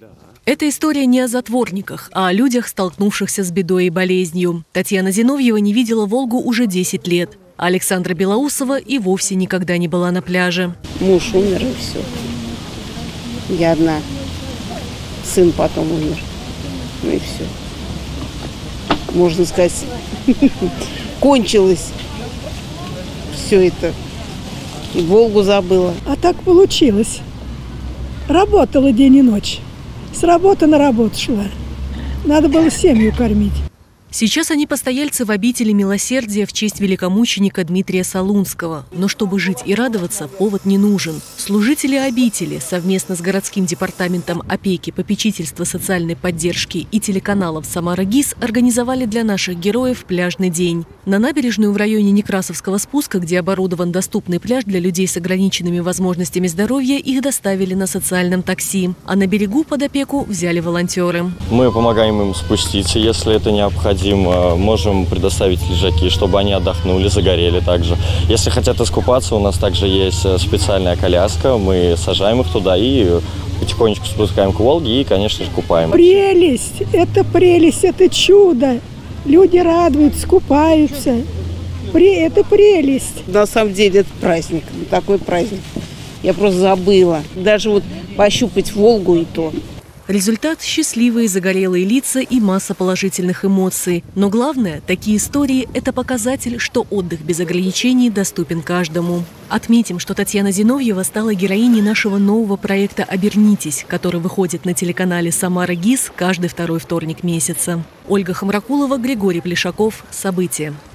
Эта история не о затворниках, а о людях, столкнувшихся с бедой и болезнью. Татьяна Зиновьева не видела Волгу уже 10 лет. А Александра Белоусова и вовсе никогда не была на пляже. Муж умер, и все. Я одна. Сын потом умер. Ну и все. Можно сказать, кончилось все это. И Волгу забыла. А так получилось. Работала день и ночь. С работы на работу шла. Надо было семью кормить. Сейчас они постояльцы в обители милосердия в честь великомученика Дмитрия Солунского. Но чтобы жить и радоваться, повод не нужен. Служители обители совместно с городским департаментом опеки, попечительства, социальной поддержки и телеканалом «Самара ГИС» организовали для наших героев пляжный день. На набережную в районе Некрасовского спуска, где оборудован доступный пляж для людей с ограниченными возможностями здоровья, их доставили на социальном такси. А на берегу под опеку взяли волонтеры. Мы помогаем им спуститься, если это необходимо. Можем предоставить лежаки, чтобы они отдохнули, загорели также. Если хотят искупаться, у нас также есть специальная коляска. Мы сажаем их туда и потихонечку спускаем к Волге и, конечно же, купаем. Прелесть, это чудо. Люди радуются, купаются. Это прелесть. На самом деле это праздник, такой праздник. Я просто забыла. Даже вот пощупать Волгу и то. Результат – счастливые загорелые лица и масса положительных эмоций. Но главное, такие истории – это показатель, что отдых без ограничений доступен каждому. Отметим, что Татьяна Зиновьева стала героиней нашего нового проекта «Обернитесь», который выходит на телеканале «Самара ГИС» каждый второй вторник месяца. Ольга Хамракулова, Григорий Плешаков. События.